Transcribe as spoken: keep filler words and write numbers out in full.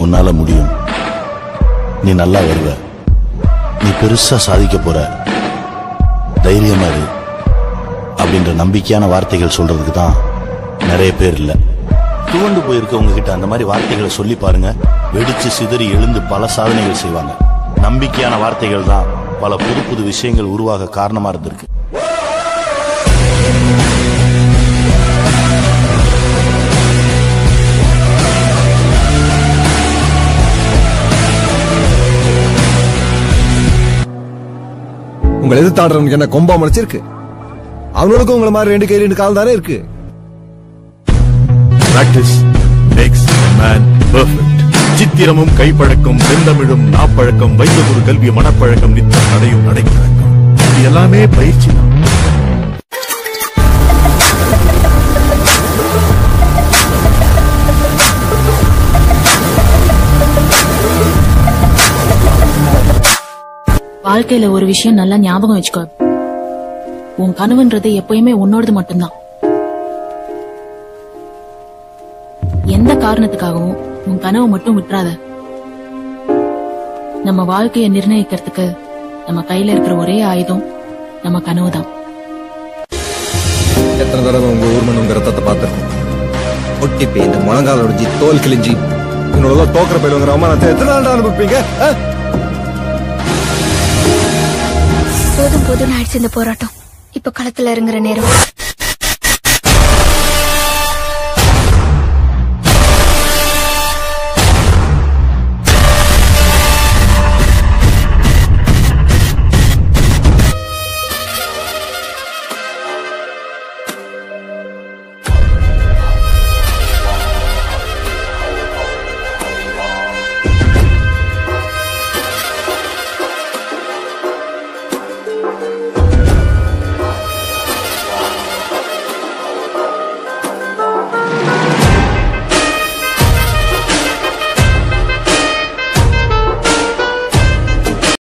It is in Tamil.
உன்னால முடியும், நீ நல்லா வருவ, நீ பெருசா சாதிக்க போற, தைரியமா இரு அப்படின்ற நம்பிக்கையான வார்த்தைகள் சொல்றதுக்கு தான் நிறைய பேர் இல்ல. துவண்டு போயிருக்கவங்க கிட்ட அந்த மாதிரி வார்த்தைகளை சொல்லி பாருங்க, வெடிச்சு சிதறி எழுந்து பல சாதனைகள் செய்வாங்க. நம்பிக்கையான வார்த்தைகள் தான் பல புது புது விஷயங்கள் உருவாக காரணமா இருந்திருக்கு. உங்களை எதிர்த்தாடுறவனுக்கு என்ன கொம்பா முளைச்சிருக்கு? அவனுக்கும் உங்களை மாதிரி ரெண்டு கை ரெண்டு கால் தானே இருக்கு. Practice makes a man perfect. சித்திரமும் கைப்பழக்கம், செந்தமிழும் நாப்பழக்கம், வைத்தகுரு கல்வி மனப்பழக்கம், நித்தம் நடையும் நடைப்பழக்கம், இது எல்லாமே பயிற்சி தான். வாழ்க்கையில ஒரு விஷயம் நல்லா ஞாபகம் வச்சுக்கோ, உன் கனவுன்றது எப்பயுமே உன்னோடது மட்டும்தான். எந்த காரணத்துக்காகவும் உன் கனவு மட்டும் விட்டுறாத. நம்ம வாழ்க்கையை நிர்ணயிக்கிறதுக்கு நம்ம கையில இருக்கிற ஒரே ஆயுதம் நம்ம கனவு தான். எத்தனை தடவை உங்க ஊர்மன் உங்க ரத்தத்தை பார்த்திருக்கோம். ஒட்டி பேந்து முழங்கால் ஒடிஞ்சி தோல் கிழிஞ்சி உங்களோட தோக்கிற பயிலுங்கிற அவமானத்தை எத்தனை நாள் அனுப்பிப்பீங்க? போதும் போதும் ஆயிடுச்சு இந்த போராட்டம். இப்ப களத்துல இறங்குற நேரம்.